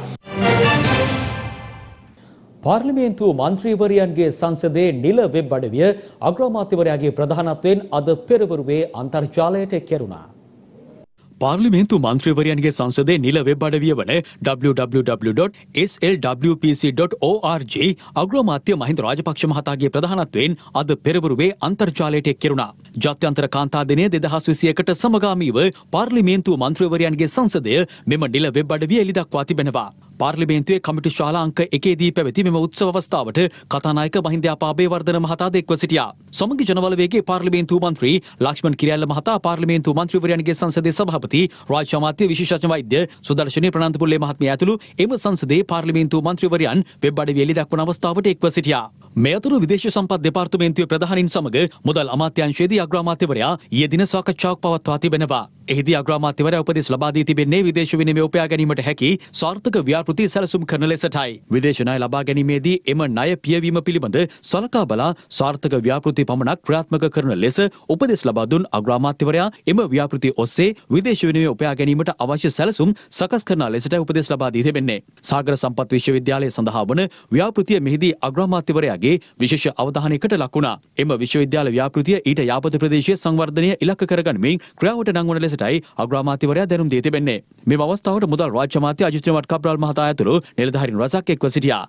පාර්ලිමේන්තු මන්ත්‍රීවරයන්ගේ සංසදයේ නිල වෙබ් අඩවිය අග්‍රාමාත්‍යවරයාගේ ප්‍රධානත්වයෙන් අද පෙරවරුවේ අන්තර්ජාලයට කෙරුණා. පාර්ලිමේන්තු මන්ත්‍රීවරයන්ගේ සංසදයේ නිල වෙබ් අඩවිය වන double-u double-u double-u dot s l w p c dot org අග්‍රාමාත්‍ය Mahinda Rajapaksa මහතාගේ ප්‍රධානත්වයෙන් අද පෙරවරුවේ අන්තර්ජාලයට එක් කෙරුණා. ජාත්‍යන්තර කාන්තා දිනය දෙදහස් විසියකට සමගාමීව පාර්ලිමේන්තු මන්ත්‍රීවරයන්ගේ සංසදය මෙම නිල වෙබ් අඩවිය එළිදක්වා තිබෙනවා. පාර්ලිමේන්තුවේ කමිටු ශාලා අංක එකේදී පැවති මෙම උත්සව අවස්ථාවට කතානායක මහින්දයාපා අබේවර්ධන මහතා එක්ව සිටියා. සමගි ජනබලවේගයේ පාර්ලිමේන්තු මන්ත්‍රී ලක්ෂ්මන් කිරියල්ල මහතා පාර්ලිමේන්තු මන්ත්‍රීවරයන්ගේ සංසදයේ සභාපති රාජ්‍ය අමාත්‍ය විශේෂඥ වෛද්‍ය සුදර්ශනී ප්‍රනාන්දුපුල්ලේ මහත්මිය ඇතුළු එම සංසදයේ පාර්ලිමේන්තු මන්ත්‍රීවරයන් වෙබ් අඩවිය එළිදක්වන අවස්ථාවට එක්ව සිටියා. මේ අතුරු විදේශ සම්පත් දෙපාර්තමේන්තුවේ ප්‍රධානීන් සමග මුදල් අමාත්‍යාංශයේදී අග්‍රාමාත්‍යවරයා ඊයේ දින සාකච්ඡාවක් පවත්වා තිබෙනවා. එහිදී අග්‍රාමාත්‍යවරයා උපදෙස් ලබා දී තිබෙන්නේ විදේශ විනිමය උපයා ගැනීමට හැකි සාර්ථක ව්‍යාපෘති සැලසුම් කරන ලෙසටයි. විදේශ ණය ලබා ගැනීමේදී එම ණය පියවීම පිළිබඳ සලකා බලා සාර්ථක ව්‍යාපෘති පමණක් ක්‍රියාත්මක කරන ලෙස උපදෙස් ලබා දුන් අග්‍රාමාත්‍යවරයා එම ව්‍යාපෘති ඔස්සේ විදේශ විනිමය උපයා ගැනීමට අවශ්‍ය සැලසුම් සකස් කරන ලෙසටයි උපදෙස් ලබා දී තිබෙන්නේ. සාගර සම්පත් විශ්වවිද්‍යාලය සඳහා වන ව්‍යාපෘතිය මෙහිදී අග්‍රාමාත්‍යවරයාගේ විශේෂ අවධානයකට ලක් වුණා. එම විශ්වවිද්‍යාල ව්‍යාපෘතිය ඊට යාපත ප්‍රදේශයේ සංවර්ධනය ඉලක්ක කරගනිමින් ක්‍රියාවට නංවන ලෙසටයි අග්‍රාමාත්‍යවරයා දැනුම් දී තිබෙන්නේ. මෙම අවස්ථාවට මුදල් රාජ්‍ය අමාත්‍ය අජිත් ශ්‍රීමත් කබ්‍රාල් මහතා ඇතුළු නිලධාරීන් රසක් එක්ව සිටියා.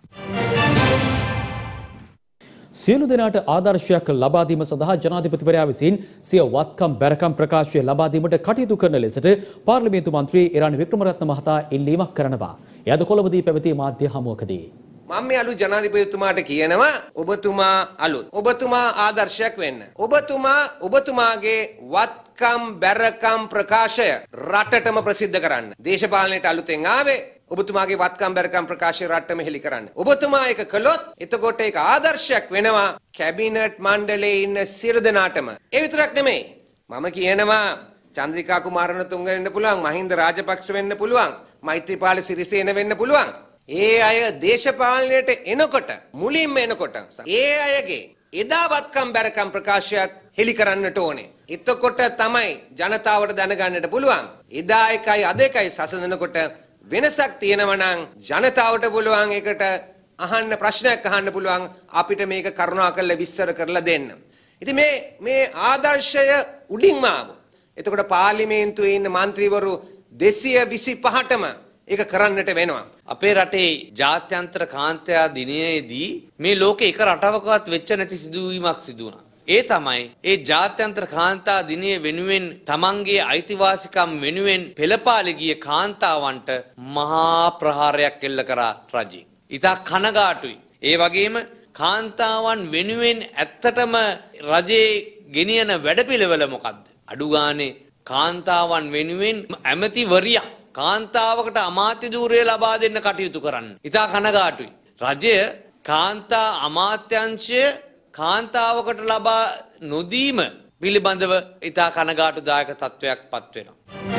සියලු දෙනාට ආදර්ශයක් ලබා දීම සඳහා ජනාධිපතිවරයා විසින් සිය වත්කම් බැරකම් ප්‍රකාශය ලබා දීමට කටයුතු කරන ලෙසට පාර්ලිමේන්තු මන්ත්‍රී ඉරානි වික්‍රමරත්න මහතා ඉල්ලීමක් කරනවා. එයද කොළඹදී පැවති මාධ්‍ය හමුවකදී මම මේ අලුත් ජනාධිපතිතුමාට කියනවා ඔබතුමා අලුත් ඔබතුමා ආදර්ශයක් වෙන්න. ඔබතුමා ඔබතුමාගේ වත්කම් බැරකම් ප්‍රකාශය රටටම ප්‍රසිද්ධ කරන්න. දේශපාලනයට අලුතෙන් ආවේ ඔබතුමාගේ වත්කම් බැරකම් ප්‍රකාශය රටටම හෙළි කරන්න. ඔබතුමා ඒක කළොත් එතකොට ඒක ආදර්ශයක් වෙනවා කැබිනට් මණ්ඩලයේ ඉන්න සියලු දෙනාටම. ඒ විතරක් නෙමෙයි. මම කියනවා චන්ද්‍රිකා කුමාරණතුංග වෙන්න පුළුවන්, මහින්ද රාජපක්ෂ වෙන්න පුළුවන්, මෛත්‍රීපාල සිරිසේන වෙන්න පුළුවන්. ඒ අය දේශපාලනයට එනකොට මුලින්ම එනකොට ඒ අයගේ එදා වත්කම් බැරකම් ප්‍රකාශයක් හෙළි කරන්නට ඕනේ. එතකොට තමයි ජනතාවට දැනගන්නට පුළුවන්. එදා එකයි අද එකයි සසඳනකොට වෙනසක් තියෙනවා නම් ජනතාවට පුළුවන් ඒකට අහන්න ප්‍රශ්නයක් අහන්න පුළුවන් අපිට මේක කරුණාකරලා විස්තර කරලා දෙන්න. ඉතින් මේ මේ ආදර්ශය උඩින්ම ආවොත් එතකොට පාර්ලිමේන්තුවේ ඉන්න മന്ത്രിවරු දෙසිය විසිපහටම ඒක කරන්නට වෙනවා. අපේ රටේ ජාත්‍යන්තර කාන්තා දිනයේදී මේ ලෝකේ එක රටවකවත් වෙච්ච නැති සිදුවීමක් සිදු වුණා. ඒ තමයි ඒ ජාත්‍යන්තර කාන්තා දිනය වෙනුවෙන් තමන්ගේ අයිතිවාසිකම් වෙනුවෙන් පෙළපාලි ගිය කාන්තාවන්ට මහා ප්‍රහාරයක් එල්ල කරා රජය. ඉතා කනගාටුයි. ඒ වගේම කාන්තාවන් වෙනුවෙන් ඇත්තටම රජයේ ගෙනියන වැඩපිළිවෙල මොකද්ද? අඩු ගානේ කාන්තාවන් වෙනුවෙන් ඇමතිවරියක් කාන්තාවකට අමාත්‍ය ධූරය ලබා දෙන්න කටයුතු කරන්න. ඉතා කනගාටුයි. රජය කාන්තා අමාත්‍යංශය කාන්තාවකට ලබා නොදීම පිළිබඳව ඉතා කනගාටුදායක තත්ත්වයක් පත් වෙනවා.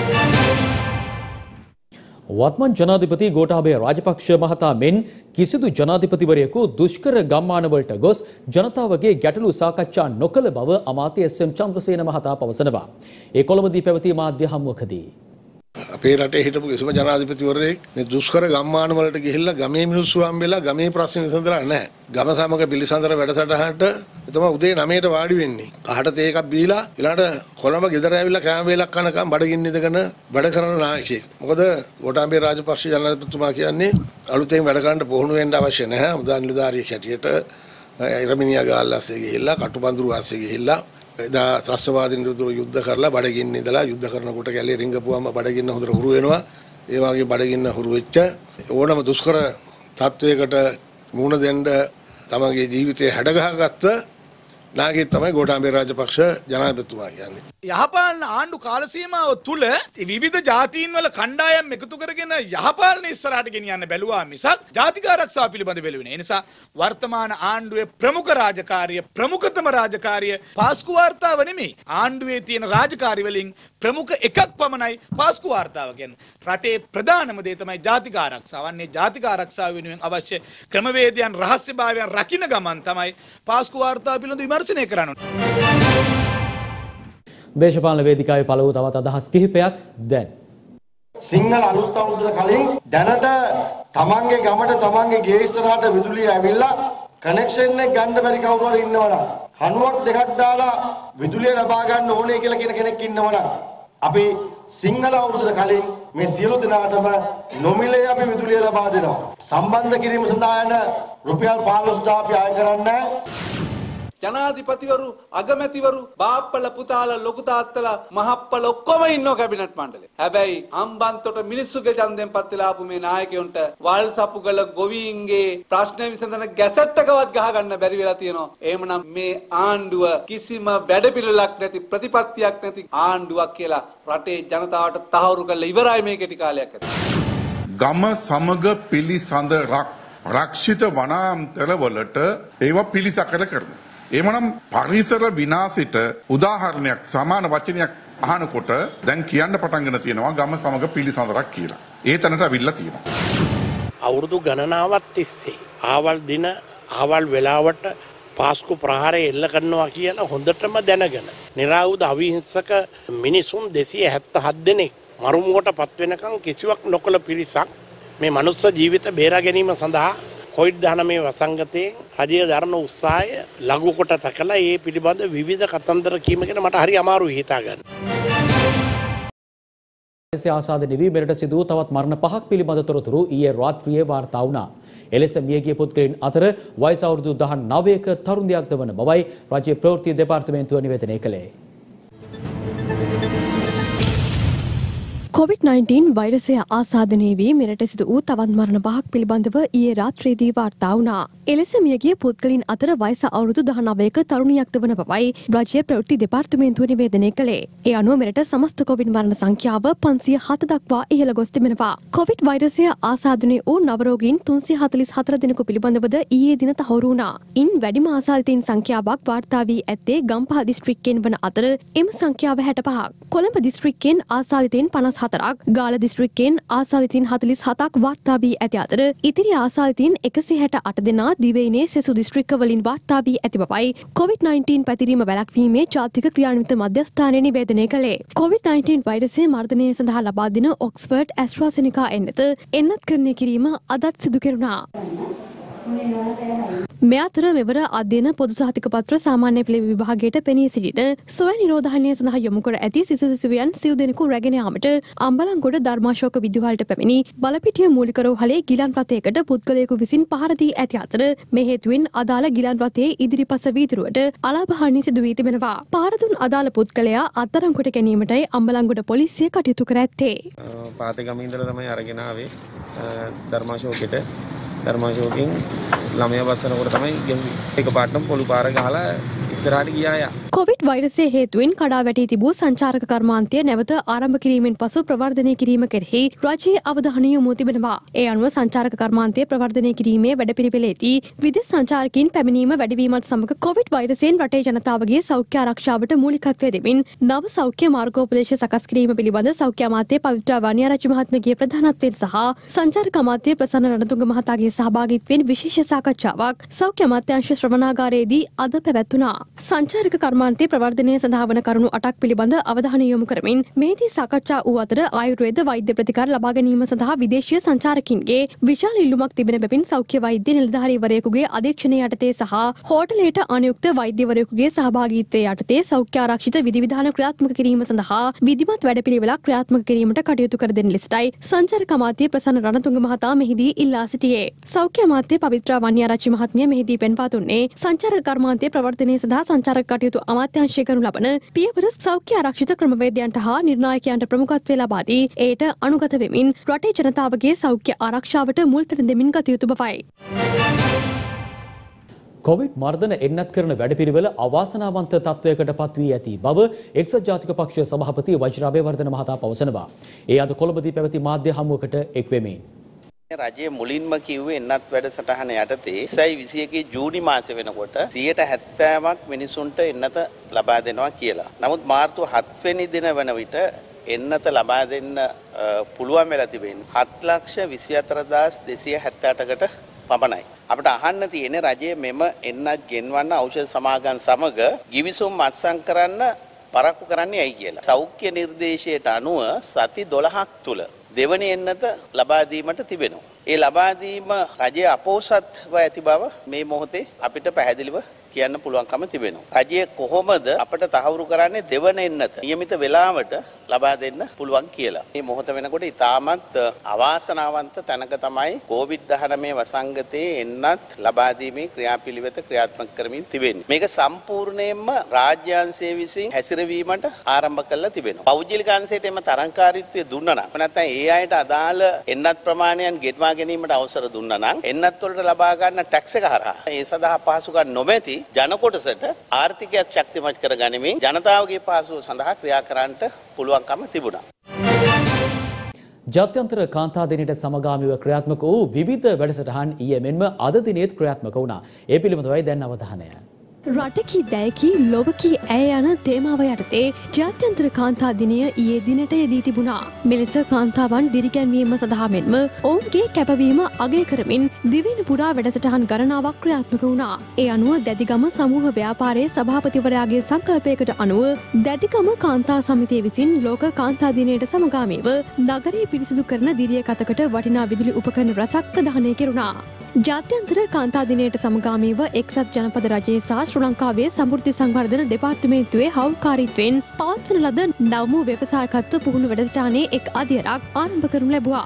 වත්මන් ජනාධිපති ගෝඨාභය රාජපක්ෂ මහතා මෙන් කිසිදු ජනාධිපතිවරයෙකු දුෂ්කර ගම්මානවලට ගොස් ජනතාවගේ ගැටලු සාකච්ඡා නොකළ බව අමාත්‍ය එස් එම් චන්ද්‍රසේන මහතා පවසනවා. ඒ කොළඹදී පැවති මාධ්‍ය හමුවකදී අපේ රටේ හිටපු කිසිම ජනාධිපතිවරයෙක් මේ දුෂ්කර ගම්මාන වලට ගිහිල්ලා ගමේ මිනිස්සු හම්බෙලා ගමේ ප්‍රශ්න විසඳලා නැහැ. ගම සමග පිළිසඳර වැඩසටහනට එතම උදේ නවයට වාඩි වෙන්නේ. කහට තේ එකක් බීලා ඊළඟට කොළඹ ගෙදර ඇවිල්ලා කෑම වේලක් කනකම් බඩගින්න ඉඳගෙන වැඩ කරන නායකයෙක්. මොකද ගෝඨාභය රාජපක්ෂ ජනාධිපතිතුමා කියන්නේ අලුතෙන් වැඩ කරන්න පුහුණු වෙන්න අවශ්‍ය නැහැ. මුදා නිලධාරියෙක් හැටියට ඉරමිනියා ගාල්ලාසේ ගිහිල්ලා කටුබඳුරු ආසේ ගිහිල්ලා එදා ත්‍රස්තවාදීන් විරුද්ධව යුද්ධ කරලා බඩගින්න ඉඳලා යුද්ධ කරනකොට කැලේ රිංගපුවාම බඩගින්න හොඳට හුරු වෙනවා. ඒ වගේ බඩගින්න හුරු වෙච්ච ඕනම දුෂ්කර තත්වයකට මුහුණ දෙන්න තමගේ ජීවිතේ හැඩගහගත්ත නායකයෙක් තමයි ගෝඨාභය රාජපක්ෂ ජනාධිපතිතුමා කියන්නේ. යහපාලන ආණ්ඩු කාල සීමාව තුල විවිධ ජාතීන් වල කණ්ඩායම් එකතු කරගෙන යහපාලන ඉස්සරහට ගෙනියන්න බැලුවා මිසක් ජාතික ආරක්ෂාව පිළිබඳ බැලුවේ නෑ. ඒ නිසා වර්තමාන ආණ්ඩුවේ ප්‍රමුඛ රාජකාරිය ප්‍රමුඛතම රාජකාරිය පාස්කු වාර්තාව නෙමෙයි. ආණ්ඩුවේ තියෙන රාජකාරි වලින් ප්‍රමුඛ එකක් පමණයි පාස්කු වාර්තාව කියන්නේ. රටේ ප්‍රධානම දේ තමයි ජාතික ආරක්ෂාව. අන්නේ ජාතික ආරක්ෂාව වෙනුවෙන් අවශ්‍ය ක්‍රමවේදයන් රහස්‍යභාවයන් රකින්න ගමන් තමයි පාස්කු වාර්තාව පිළිබඳ විමර්ශනය කරන්න. දේශපාලන වේදිකාවේ පළ වූ තවත් අදහස් කිහිපයක් දැන්. සිංහල අලුත් අවුරුද්දට කලින් දැනට තමන්ගේ ගමට තමන්ගේ ගේ ඉස්සරහට විදුලිය ඇවිල්ලා කනෙක්ෂන් එක ගන්න බැරි කවුරු හරි ඉන්නවනම් කණුවක් දෙකක් දාලා විදුලිය ලබා ගන්න ඕනේ කියලා කියන කෙනෙක් ඉන්නවනම් අපි සිංහල අවුරුද්දට කලින් මේ සියලු දෙනාටම නොමිලේ අපි විදුලිය ලබා දෙනවා. සම්බන්ධ කිරීම සඳහා යන රුපියල් පහළොස්දාහ අපි අය කරන්නේ ජනාධිපතිවරු අගමැතිවරු බාප්පල පුතාලා ලොකු තාත්තලා මහප්පල ඔක්කොම ඉන්නෝ කැබිනට් මණ්ඩලේ. හැබැයි හම්බන්තොට මිනිස්සුගේ ඡන්දයෙන් පත් වෙලා ආපු මේ නායකයන්ට වල් සපුගල ගොවීන්ගේ ප්‍රශ්න විසඳන ගැසට් එකවත් ගහ ගන්න බැරි වෙලා තියෙනවා. එහෙමනම් මේ ආණ්ඩුව කිසිම වැඩපිළිවෙලක් නැති ප්‍රතිපත්තියක් නැති ආණ්ඩුවක් කියලා රටේ ජනතාවට තහවුරු කරලා ඉවරයි මේ කෙටි කාලයක් ඇතුළත. ගම සමග පිළිසඳ රක්ෂිත වනාන්තර වලට ඒවා පිළිසකර කරනවා. එමනම් පරිසර විනාශයට උදාහරණයක් සමාන වචනයක් අහනකොට දැන් කියන්න පටන්ගෙන තියෙනවා ගම සමග පිළිසඳරක් කියලා. ඒ තැනට අවිල්ලා තියෙනවා. අවුරුදු ගණනාවක් තිස්සේ ආවල් දින ආවල් වෙලාවට පාස්කු ප්‍රහාරය එල්ල කරනවා කියලා හොඳටම දැනගෙන නිරාවුද අවිහිංසක මිනිසුන් දෙසිය හැත්තහත් දෙනෙක් මරුමුවට පත් වෙනකන් කිසිවක් නොකළ පිරිසක් මේ මනුස්ස ජීවිත බේරා ගැනීම සඳහා කොවිඩ් දහනවය වසංගතයෙන් රජය දරන උත්සාහය ලඝු කොට තකලා ඒ පිළිබඳ විවිධ කතන්දර කීම ගැන මට හරි අමාරුයි හිතා ගන්න. එසේ ආසාදනය වීමට සිදු වූ තවත් මරණ පහක් පිළිබඳ තොරතුරු ඊයේ රාත්‍රියේ වාර්තා වුණා. එලෙස මියගිය පුද්ගලයන් අතර වයස අවුරුදු දහනවයක තරුණියක්ද වන බවයි රජයේ ප්‍රවෘත්ති දෙපාර්තමේන්තුව නිවේදනය කළේ. කොවිඩ් නයින්ටීන් වෛරසය ආසාදනය වී මෙරට සිදු වූ තවත් මරණ පහක් පිළිබඳව ඊයේ රාත්‍රියේදී වාර්තා වුණා. එලෙස මියගිය පුද්ගලයන් අතර වයස අවුරුදු දහනවයක තරුණියක්ද වන බවයි රාජ්‍ය ප්‍රවෘත්ති දෙපාර්තමේන්තුව නිවේදනය කළේ. ඒ අනුව මෙරට සමස්ත කොවිඩ් මරණ සංඛ්‍යාව පන්සිය හත දක්වා ඉහළ ගොස් තිබෙනවා. කොවිඩ් වෛරසය ආසාදනය වූ නව රෝගීන් තුන්සිය හතළිස් හතර දෙනෙකු පිළිබඳවද ඊයේ දින තහවුරු වුණා. ඉන් වැඩිම ආසාදිතයින් සංඛ්‍යාවක් වාර්තා වී ඇත්තේ ගම්පහ දිස්ත්‍රික්කයෙන් වන අතර එම සංඛ්‍යාව හැට පහක්. කොළඹ දිස්ත්‍රික්කයෙන් ආසාදිතයින් පනස් හතරක්, ගාල දිස්ත්‍රික්කයෙන් ආසාදිතයින් හතළිස් හතක් වාර්තා වී ඇති අතර ඉතිරි ආසාදිතයින් එකසිය හැට අට දෙනා දිවයිනේ සෙසු දිස්ත්‍රික්කවලින් වාර්තා වී ඇති බවයි කොවිඩ් නයින්ටීන් පැතිරීම වැළැක්වීමේ ජාතික ක්‍රියාන්විත මධ්‍යස්ථානය නිවේදනය කළේ. කොවිඩ් නයින්ටීන් වෛරසය මර්ධනය සඳහා ලබා දෙන ඔක්ස්ෆර්ඩ් ඇස්ට්‍රාසෙනිකා එන්නත එන්නත්කරණය කිරීම අදත් සිදු කෙරුණා. මේ අතර මෙවර අධ්‍යයන පොදු සහතික පත්‍ර සාමාන්‍ය පෙළ විභාගයට පෙනී සිටින සොය නිරෝධායනය සඳහා යොමු කර ඇති සිසු සිසුවියන් සිව් දෙනෙකු රැගෙන යාමට අම්බලන්ගොඩ ධර්මාශෝක විදුහලට පැමිණි බලපිටිය මූලික රෝහලේ ගිලන් රථයකට පුද්ගලයෙකු විසින් පහර දී ඇති අතර මේ හේතුවෙන් අදාළ ගිලන් රථයේ ඉදිරිපස වීදුරුවට අලාභ සිදු වී තිබෙනවා. පහර දුන් අදාළ පුද්ගලයා අත්අඩංගුවට ගැනීමටයි අම්බලන්ගොඩ පොලිසිය කටයුතු කර ඇත්තේ. පාතේ ගම ඉඳලා තමයි අරගෙන ආවේ ධර්මාශෝකයට. ධර්මාශෝකෙන් ළමයා බස්සනකොට තමයි ගෙම්බි. ඒක පාටම පොළු පාර ගහලා ඉස්සරහට ගියා යා. කොවිඩ් වෛරසය හේතුවෙන් කඩා වැටී තිබූ සංචාරක කර්මාන්තය නැවත ආරම්භ කිරීමෙන් පසු ප්‍රවර්ධනය කිරීම කෙරෙහි රජයේ අවධානය යොමු තිබෙනවා. ඒ අනුව සංචාරක කර්මාන්තය ප්‍රවර්ධනය කිරීමේ වැඩපිළිවෙලේදී විදේශ සංචාරකයන් පැමිණීම වැඩිවීමත් සමග කොවිඩ් වෛරසයෙන් රටේ ජනතාවගේ සෞඛ්‍ය ආරක්ෂාවට මූලිකත්වය දෙමින් නව සෞඛ්‍ය මාර්ගෝපදේශ සකස් කිරීම පිළිබඳ සෞඛ්‍ය අමාත්‍ය පවිත්‍රා වනිආරච්චි මහත්මියගේ ප්‍රධානත්වයෙන් සහ සංචාරක අමාත්‍ය ප්‍රසන්න රණතුංග මහතාගේ සහභාගීත්වයෙන් විශේෂ සාකච්ඡාවක් සෞඛ්‍ය අමාත්‍යාංශ ශ්‍රවණාගාරයේදී අද පැවැත්වුණා. සංචාරක කර්මාන්තයේ ප්‍රවර්ධනය සඳහා වන කරුණු අටක් පිළිබඳ අවධානය යොමු කරමින් මේදී සාකච්ඡා වූ අතර ආයුර්වේද වෛද්‍ය ප්‍රතිකාර ලබා ගැනීම සඳහා විදේශීය සංචාරකින්ගේ විශාල ඉල්ලුමක් තිබෙන බැවින් සෞඛ්‍ය වෛද්‍ය නිලධාරීවරයෙකුගේ අධීක්ෂණය යටතේ සහ හෝටලයට අනුයුක්ත වෛද්‍යවරයෙකුගේ සහභාගීත්වය යටතේ සෞඛ්‍ය ආරක්ෂිත විධිවිධාන ක්‍රියාත්මක කිරීම සඳහා විධිමත් වැඩපිළිවෙලක් ක්‍රියාත්මක කිරීමට කටයුතු කර දෙන ලෙසටයි සංචාරක අමාත්‍ය ප්‍රසන්න රණතුංග මහතා මෙහිදී ඉල්ලා සිටියේ. සෞඛ්‍ය අමාත්‍ය පවිත්‍රා වනිආරච්චි මහත්මිය මෙහිදී පෙන්වා දුන්නේ සංචාරක කර්මාන්තයේ ප්‍රවර්ධනය සඳහා සංචාරක කටයුතු අමාත්‍යාංශය කරනු ලබන පියවර සෞඛ්‍ය ආරක්ෂිත ක්‍රමවේදයන්ට හා නිර්ණායකයන්ට ප්‍රමුඛත්වය ලබා දී එයට අනුගත වෙමින් රටේ ජනතාවගේ සෞඛ්‍ය ආරක්ෂාවට මුල්තැන දෙමින් ගත යුතු බවයි. කොවිඩ් මර්ධන එන්නත් කරන වැඩපිළිවෙල අවාසනාවන්ත තත්වයකට පත් වී ඇති බව එක්සත් ජාතික පක්ෂයේ සභාපති වජිරාබේවර්ධන මහතා පවසනවා. ඒ අද කොළඹදී පැවති මාධ්‍ය හමුවකට එක් වෙමින් රජයේ මුලින්ම කිව්වේ එන්නත් වැඩසටහන යටතේ ඉසයි විසි එකේ ජූනි මාසෙ වෙනකොට සියයට හැත්තෑවක් මිනිසුන්ට එන්නත ලබා දෙනවා කියලා. නමුත් මාර්තු හත් වෙනි දින වන විට එන්නත ලබා දෙන්න පුළුවන් වෙලා තිබෙන්නේ හත් ලක්ෂ විසි හතර හදාස් දෙසිය හැත්තෑ අටකට පමණයි. අපිට අහන්න තියෙන්නේ රජයේ මෙම එන්නත් ගෙන්වන්න ඖෂධ සමාගම් සමග ගිවිසුම් අත්සන් කරන්න පරක්කු කරන්නේ ඇයි කියලා. සෞඛ්‍ය නිර්දේශයට අනුව සති දොළහක් තුල දෙවනි එන්නත ලබා දීමට තිබෙනවා. ඒ ලබා දීම රජයේ අපෝසත්ව ඇති බව මේ මොහොතේ අපිට පැහැදිලිව කියන්න පුළුවන්කම තිබෙනවා. රජය කොහොමද අපට තහවුරු කරන්නේ දෙවන එන්නත නියමිත වේලාවට ලබා දෙන්න පුළුවන් කියලා. මේ මොහොත වෙනකොට ඉතාමත් අවාසනාවන්ත තැනක තමයි කොවිඩ් දහනවය වසංගතයේ එන්නත් ලබා දීමේ ක්‍රියාපිළිවෙත ක්‍රියාත්මක කරමින් තිබෙන්නේ. මේක සම්පූර්ණයෙන්ම රාජ්‍යාංශයේ විසින් හැසිරවීමට ආරම්භ කරලා තිබෙනවා. පෞද්ගලික අංශයට එම තරංකාරීත්වය දුන්නා නම් නැත්නම් ඒ අයට අදාළ එන්නත් ප්‍රමාණයන් ගෙටවා ගැනීමට අවසර දුන්නා නම් එන්නත් වලට ලබා ගන්න ටැක්ස් එක හරහා ඒ සඳහා පහසුකම් නොමැති ජන කොටසට ආර්ථිකයක් ශක්තිමත් කර ගැනීමෙන් ජනතාවගේ පහසුව සඳහා ක්‍රියා කරන්නට පුළුවන්කම තිබුණා. ජාත්‍යන්තර කාන්තා දිනයට සමගාමීව ක්‍රියාත්මක වූ විවිධ වැඩසටහන් ඊයේ මෙන්ම අද දිනේත් ක්‍රියාත්මක වුණා. ඒ පිළිබඳවයි දැන් අවධානය. රටකි දැයකි ලොවකි ඇය යන තේමාව යටතේ ජාත්‍යන්තර කාන්තා දිනය ඊයේ දිනට යෙදී තිබුණා. මෙලෙස කාන්තාවන් දිරිගැන්වීම සඳහා මෙන්ම ඔවුන්ගේ කැපවීම අගය කරමින් දිවයින පුරා වැඩසටහන් ගණනාවක් ක්‍රියාත්මක වුණා. ඒ අනුව දැදිගම සමූහ ව්‍යාපාරයේ සභාපතිවරයාගේ සංකල්පයකට අනුව දැදිගම කාන්තා සමිතිය විසින් ලෝක කාන්තා දිනයට සමගාමීව නගරයේ පිරිසිදු කරන දිරිය කතකට වටිනා විදුලි උපකරණ රැසක් ප්‍රදානය කෙරුණා. ජාත්‍යන්තර කාන්තා දිනයට සමගාමීව එක්සත් ජනපද රජයේ සහ ශ්‍රී ලංකාවේ සමෘද්ධි සංවර්ධන දෙපාර්තමේන්තුවේ හවුල්කාරීත්වයෙන් පවත්වන ලද නවම ව්‍යවසායකත්ව පුහුණු වැඩසටහනේ එක් අදියරක් ආරම්භ කරනු ලැබුවා.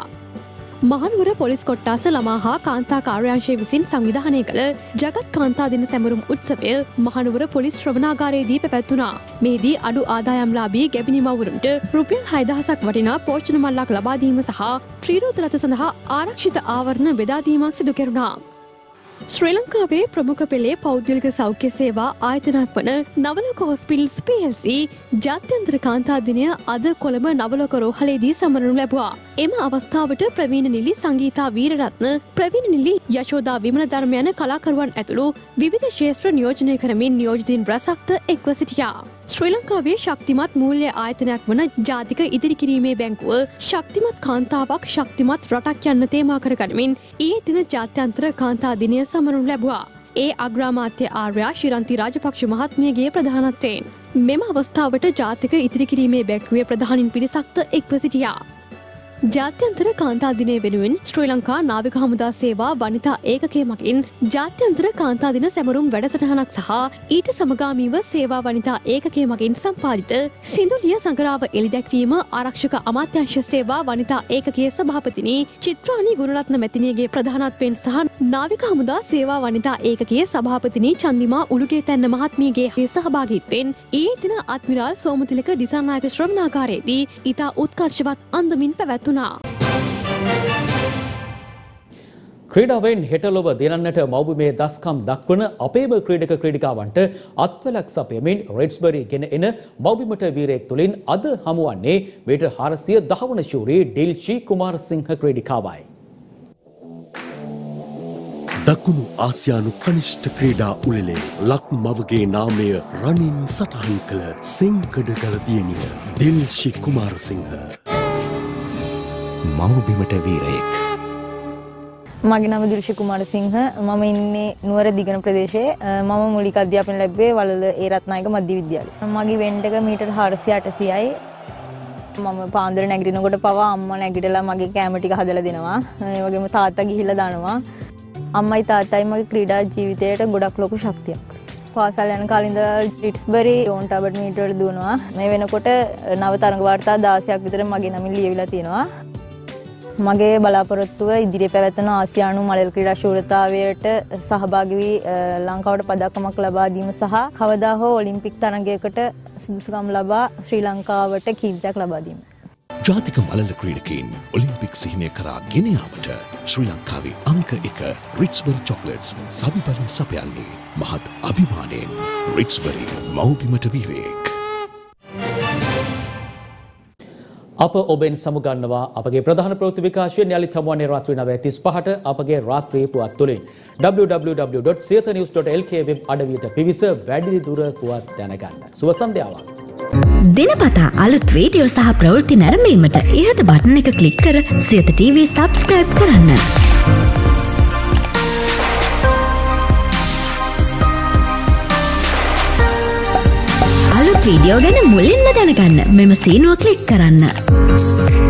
මහනුවර පොලිස් කොට්ටාස ළමා හා කාන්තා කාර්යාංශය විසින් සංවිධානය කළ ජගත් කාන්තා දින සැමරුම් උත්සවය මහනුවර පොලිස් ශ්‍රවණාගාරයේදී පැවැත්වුණා. මෙහිදී අඩු ආදායම්ලාභී ගැබිනි මව්වරුන්ට රුපියල් හය දහසක් වටිනා පෝෂණ මල්ලක් ලබා දීම සහ ත්‍රිරෝද රථ සඳහා ආරක්ෂිත ආවරණ බෙදා දීමක් සිදු කෙරුණා. ශ්‍රී ලංකාවේ ප්‍රමුඛ පෙළේ පෞද්ගලික සෞඛ්‍ය සේවා ආයතනයක් වන Navaloka hospitals P L C ජාත්‍යන්තර කාන්තා දිනය අද කොළඹ නවලෝක රෝහලේදී සමරනු ලැබුවා. එම අවස්ථාවට ප්‍රවීණ නිලි සංගීතා වීරරත්න, ප්‍රවීණ නිලි යශෝදා විමල ධර්ම යන කලාකරුවන් ඇතුළු විවිධ ක්ෂේත්‍ර නියෝජනය කරමින් නියෝජිතින් රැසක්ද එක්ව සිටියා. ශ්‍රී ලංකාවේ ශක්තිමත් මූල්‍ය ආයතනයක් වන ජාතික ඉදිරි කිරීමේ බැංකුව ශක්තිමත් කාන්තාවක් ශක්තිමත් රටක් යන්න තේමා කරගනිමින් ඊයේ දින ජාත්‍යන්තර කාන්තා දිනය සමරනු ලැබුවා. ඒ අග්‍රාමාත්‍ය ආර්යා ශිරන්ති රාජපක්ෂ මහත්මියගේ ප්‍රධානත්වයෙන් මෙම අවස්ථාවට ජාතික ඉදිරි කිරීමේ බැංකුවේ ප්‍රධානින් පිරිසක්ද එක්ව සිටියා. ජාත්‍යන්තර කාන්තා දිනය වෙනුවෙන් ශ්‍රී ලංකා නාවික හමුදා සේවා වනිතා ඒකකය මගින් ජාත්‍යන්තර කාන්තා දින සැමරුම් වැඩසටහනක් සහ ඊට සමගාමීව සේවා වනිතා ඒකකය මගින් සම්පාදිත සිඳුලිය සංගරාව එළිදැක්වීම ආරක්ෂක අමාත්‍යංශ සේවා වනිතා ඒකකයේ සභාපතිනි චිත්‍රානි ගුණරත්න මැතිණියගේ ප්‍රධානත්වයෙන් සහ නාවික හමුදා සේවා වනිතා ඒකකයේ සභාපතිනි චන්දිමා උළුගේතැන්න මහත්මියගේ සහභාගීත්වයෙන් ඊයේ දින අද්මිරාල් සෝමතිලක දිසානායක ශ්‍රවණාගාරයේදී ඉතා උත්කර්ෂවත් අන්දමින් පැවැත්වුණා. ක්‍රීඩාවෙන් හෙටලොව දෙනන්නට මව්බිමේ දස්කම් දක්වන අපේම ක්‍රීඩක ක්‍රීඩිකාවන්ට අත්වැලක් සපයමින් රෙඩ්ස්බරි ගෙන එන මව්බිමට වීරයෙක් තුළින් අද හමුවන්නේ මීටර් හාරසිය දහ වන ශූරී ඩිල්ෂී කුමාරසිංහ ක්‍රීඩිකාවයි. දකුණු ආසියානු කනිෂ්ඨ ක්‍රීඩා උළෙලේ ලක් මවගේ නාමය රනින් සටහන් කළ සිංකඩගල දියණිය ඩිල්ෂී කුමාරසිංහ. මව්බිමට වීරයෙක්. මගේ නම දිල්ෂී කුමාරසිංහ. මම ඉන්නේ නුවර දිගන ප්‍රදේශයේ. මම මූලික අධ්‍යාපනය ලැබුවේ වලල ඒ රත්නායක මධ්‍ය විද්‍යාලයේ. මගේ ඉවෙන්ට් එක මීටර් හාරසිය අටසියයි. මම පාන්දර නැගිටිනකොට පවා අම්මා නැගිටලා මගේ කැම ටික හදලා දෙනවා. ඒ වගේම තාත්තා ගිහිල්ලා දානවා. අම්මයි තාත්තයි මගේ ක්‍රීඩා ජීවිතයට ගොඩක් ලොකු ශක්තියක්. පාසල් යන කාලේ ඉඳලා රිට්ස්බරි ඕන් ටබට් මීටර් දුවනවා. මේ වෙනකොට නව තරඟ වාර්තා දාසයක් විතර මගේ නමින් ලියවිලා තියෙනවා. මගේ බලාපොරොත්තුව ඉදිරියේ පැවැත්වෙන ආසියානු මලල් ක්‍රීඩා ශූරතාවයට සහභාගී වී ලංකාවට පදක්කමක් ලබා දීම සහ කවදා හෝ ඔලිම්පික් තරගයකට සුදුසුකම් ලබා ශ්‍රී ලංකාවට කීර්තියක් ලබා දීම. ජාතික මලල ක්‍රීඩකයින් ඔලිම්පික් සිහිනය කරා ගෙන යාමට ශ්‍රී ලංකාවේ අංක එක රිට්ස්බරි චොක්ලට්ස් සවිබලය සපයන්නේ මහත් අභිමානයෙන්. රිට්ස්බරි මව්බිමට වීරයෙක්. අප ඔබෙන් සමුගන්නවා අපගේ ප්‍රධාන ප්‍රවෘත්ති විකාශයෙන් යළිත් හමුවන්නේ රාත්‍රී නවය තිස් පහට අපගේ රාත්‍රී පුවත් තුළින් W W W dot Siyatha news dot L K web අඩවියට පිවිස වැඩිදුර පුවත් දැනගන්න. සුබ සන්ධ්‍යාවක්. දිනපතා අලුත් වීඩියෝ සහ ප්‍රවෘත්ති නැරඹීමට ඉහත බටන් එක ක්ලික් කර සියත ටීවී සබ්ස්ක්‍රයිබ් කරන්න. අලුත් වීඩියෝ ගැන මුලින්ම දැනගන්න මෙම සීනුව ක්ලික් කරන්න.